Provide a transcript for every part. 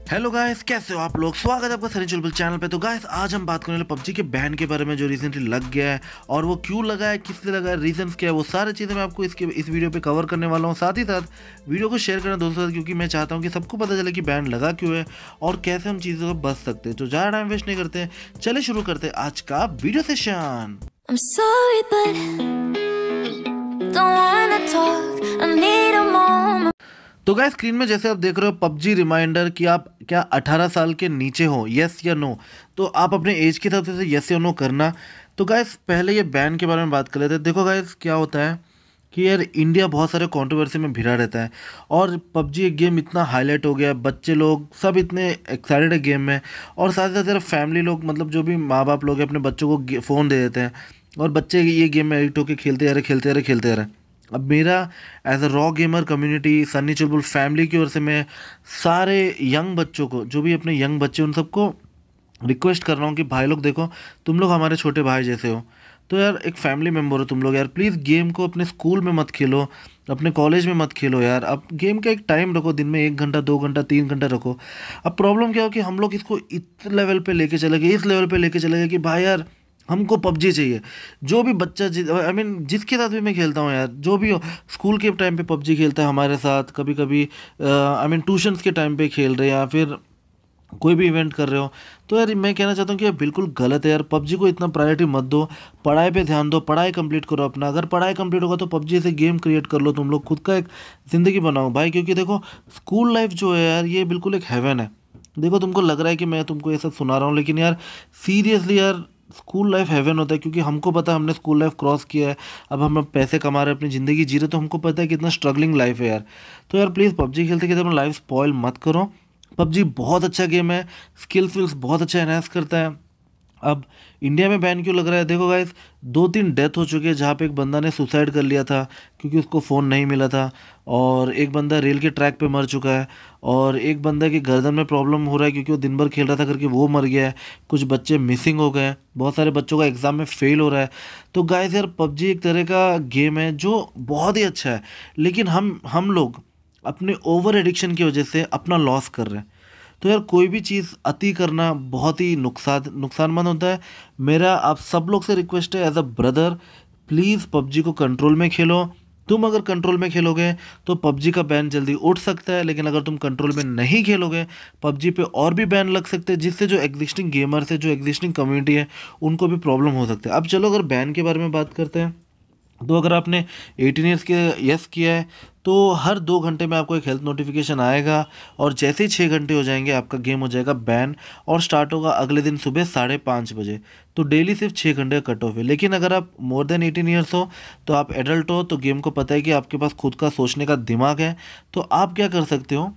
Hello guys, कैसे हो आप लोग। स्वागत है आपका सनी चुलबुल चैनल पे। तो गाइस आज हम बात करने वाले पबजी के बैन के बारे में जो रिसेंटली लग गया है और वो क्यों लगा है, किससे लगा है, रीजंस क्या है, वो सारी चीज़ें मैं आपको इस वीडियो पे कवर करने वाला हूँ। साथ ही साथ वीडियो को शेयर करना दोस्तों साथ, क्योंकि मैं चाहता हूँ कि सबको पता चले कि बैन लगा क्यों है और कैसे हम चीज़ों से बच सकते हैं। तो ज़्यादा टाइम वेस्ट नहीं करते, चले शुरू करते हैं आज का video session. I'm sorry, but don't wanna talk. I need a moment. तो गाइस स्क्रीन में जैसे आप देख रहे हो पबजी रिमाइंडर कि आप क्या 18 साल के नीचे हो, यस या नो। तो आप अपने एज के हिसाब से यस या नो करना। तो गाइस पहले ये बैन के बारे में बात कर लेते हैं। देखो गाइस क्या होता है कि यार इंडिया बहुत सारे कंट्रोवर्सी में घिरा रहता है और पबजी एक गेम इतना हाईलाइट हो गया है, बच्चे लोग सब इतने एक्साइटेड है गेम में। और साथ ही साथ यार फैमिली लोग, मतलब जो भी माँ बाप लोग हैं, अपने बच्चों को फ़ोन दे देते हैं और बच्चे ये गेम में एडिक्ट होकर खेलते रहे। अब मेरा as a raw gamer community Sunny Chulbul family की ओर से मैं सारे यंग बच्चों को, जो भी अपने यंग बच्चे, उन सबको रिक्वेस्ट कर रहा हूँ कि भाई लोग देखो, तुम लोग हमारे छोटे भाई जैसे हो, तो यार एक फैमिली मेम्बर हो तुम लोग। यार प्लीज़ गेम को अपने स्कूल में मत खेलो, अपने कॉलेज में मत खेलो। यार अब गेम का एक टाइम रखो, दिन में 1 घंटा 2 घंटा 3 घंटा रखो। अब प्रॉब्लम क्या हो कि हम लोग इसको इस लेवल पे लेके चले गए, इस लेवल पे लेके चले गए कि भाई यार हमको पबजी चाहिए। जो भी बच्चा आई मीन जिसके साथ भी मैं खेलता हूँ यार, जो भी हो, स्कूल के टाइम पे पबजी खेलता है हमारे साथ, कभी कभी आई मीन ट्यूशन्स के टाइम पे खेल रहे हैं या फिर कोई भी इवेंट कर रहे हो। तो यार मैं कहना चाहता हूँ कि यार बिल्कुल गलत है यार, पबजी को इतना प्रायोरिटी मत दो, पढ़ाई पे ध्यान दो, पढ़ाई कंप्लीट करो अपना। अगर पढ़ाई कंप्लीट होगा तो पबजी से गेम क्रिएट कर लो, तुम लोग खुद का एक ज़िंदगी बनाओ भाई। क्योंकि देखो स्कूल लाइफ जो है यार, ये बिल्कुल एक हेवन है। देखो तुमको लग रहा है कि मैं तुमको ये सब सुना रहा हूँ, लेकिन यार सीरियसली यार स्कूल लाइफ हेवन होता है। क्योंकि हमको पता है, हमने स्कूल लाइफ क्रॉस किया है, अब हम पैसे कमा रहे हैं, अपनी ज़िंदगी जी रहे, तो हमको पता है कितना स्ट्रगलिंग लाइफ है यार। तो यार प्लीज़ पबजी खेलते खेलते अपना लाइफ स्पॉइल मत करो। पबजी बहुत अच्छा गेम है, स्किल्स बहुत अच्छा एनहांस करता है। अब इंडिया में बैन क्यों लग रहा है, देखो गाइस 2-3 डेथ हो चुकी है जहाँ पे एक बंदा ने सुसाइड कर लिया था क्योंकि उसको फ़ोन नहीं मिला था, और एक बंदा रेल के ट्रैक पे मर चुका है, और एक बंदा की गर्दन में प्रॉब्लम हो रहा है क्योंकि वो दिन भर खेल रहा था करके वो मर गया है। कुछ बच्चे मिसिंग हो गए हैं, बहुत सारे बच्चों का एग्ज़ाम में फेल हो रहा है। तो गाइस यार पबजी एक तरह का गेम है जो बहुत ही अच्छा है, लेकिन हम लोग अपने ओवर एडिक्शन की वजह से अपना लॉस कर रहे हैं। तो यार कोई भी चीज़ अति करना बहुत ही नुकसानमंद होता है। मेरा आप सब लोग से रिक्वेस्ट है as a brother, please PUBG को कंट्रोल में खेलो। तुम अगर कंट्रोल में खेलोगे तो पबजी का बैन जल्दी उठ सकता है, लेकिन अगर तुम कंट्रोल में नहीं खेलोगे पबजी पे और भी बैन लग सकते हैं, जिससे जो एग्जिस्टिंग गेमर्स है, जो एग्जिस्टिंग कम्युनिटी है, उनको भी प्रॉब्लम हो सकता है। अब चलो अगर बैन के बारे में बात करते हैं, तो अगर आपने 18 ईयर्स के यस किया है तो हर 2 घंटे में आपको एक हेल्थ नोटिफिकेशन आएगा, और जैसे ही 6 घंटे हो जाएंगे आपका गेम हो जाएगा बैन, और स्टार्ट होगा अगले दिन सुबह 5:30 बजे। तो डेली सिर्फ 6 घंटे का कट ऑफ है। लेकिन अगर आप मोर देन 18 ईयर्स हो, तो आप एडल्ट हो, तो गेम को पता है कि आपके पास खुद का सोचने का दिमाग है, तो आप क्या कर सकते हो,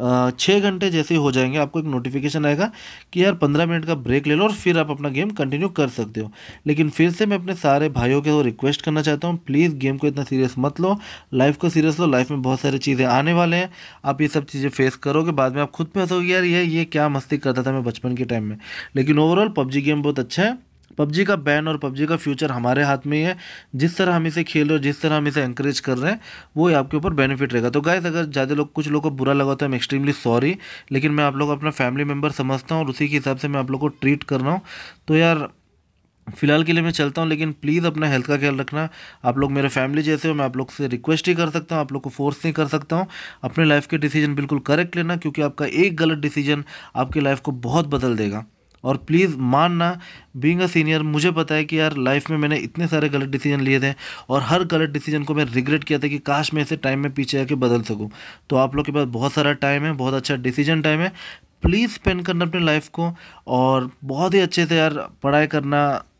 6 घंटे जैसे ही हो जाएंगे आपको एक नोटिफिकेशन आएगा कि यार 15 मिनट का ब्रेक ले लो, और फिर आप अपना गेम कंटिन्यू कर सकते हो। लेकिन फिर से मैं अपने सारे भाइयों के वो रिक्वेस्ट करना चाहता हूँ, प्लीज़ गेम को इतना सीरियस मत लो, लाइफ को सीरियस लो। लाइफ में बहुत सारी चीज़ें आने वाले हैं, आप ये सब चीज़ें फेस करोगे, बाद में आप खुद पे हंसोगे यार ये क्या मस्ती करता था मैं बचपन के टाइम में। लेकिन ओवरऑल पबजी गेम बहुत अच्छा है। पबजी का बैन और पबजी का फ्यूचर हमारे हाथ में ही है। जिस तरह हम इसे खेल रहे हो, जिस तरह हम इसे एंकरेज कर रहे हैं, वो ही आपके ऊपर बेनिफिट रहेगा। तो गाइस अगर ज़्यादा कुछ लोगों को बुरा लगा तो आई एम एक्सट्रीमली सॉरी, लेकिन मैं आप लोग अपना फैमिली मेम्बर समझता हूँ और उसी के हिसाब से मैं आप लोग को ट्रीट कर रहा हूँ। तो यार फिलहाल के लिए मैं चलता हूँ, लेकिन प्लीज़ अपना हेल्थ का ख्याल रखना। आप लोग मेरे फैमिली जैसे हो, मैं आप लोग से रिक्वेस्ट ही कर सकता हूँ, आप लोग को फोर्स नहीं कर सकता हूँ। अपने लाइफ के डिसीजन बिल्कुल करेक्ट लेना, क्योंकि आपका एक गलत डिसीजन आपकी लाइफ को बहुत बदल देगा। और प्लीज़ मानना, बीइंग अ सीनियर मुझे पता है कि यार लाइफ में मैंने इतने सारे गलत डिसीजन लिए थे, और हर गलत डिसीजन को मैं रिग्रेट किया था कि काश मैं इसे टाइम में पीछे आके बदल सकूं। तो आप लोग के पास बहुत सारा टाइम है, बहुत अच्छा डिसीजन टाइम है, प्लीज़ स्पेंड करना अपनी लाइफ को, और बहुत ही अच्छे से यार पढ़ाई करना।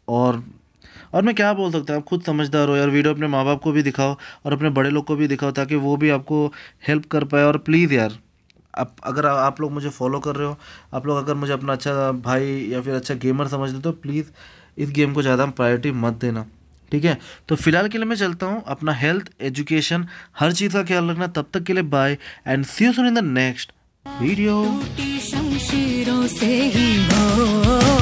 और मैं क्या बोल सकता हूँ, आप खुद समझदार हो यार। वीडियो अपने माँ बाप को भी दिखाओ और अपने बड़े लोग को भी दिखाओ, ताकि वो भी आपको हेल्प कर पाए। और प्लीज़ यार आप अगर आप लोग मुझे फॉलो कर रहे हो, आप लोग अगर मुझे अपना अच्छा भाई या फिर अच्छा गेमर समझते हो, तो प्लीज़ इस गेम को ज़्यादा प्रायोरिटी मत देना, ठीक है। तो फिलहाल के लिए मैं चलता हूँ, अपना हेल्थ, एजुकेशन, हर चीज़ का ख्याल रखना। तब तक के लिए bye and see you soon in the next video. टूटी शमशीरों से ही हो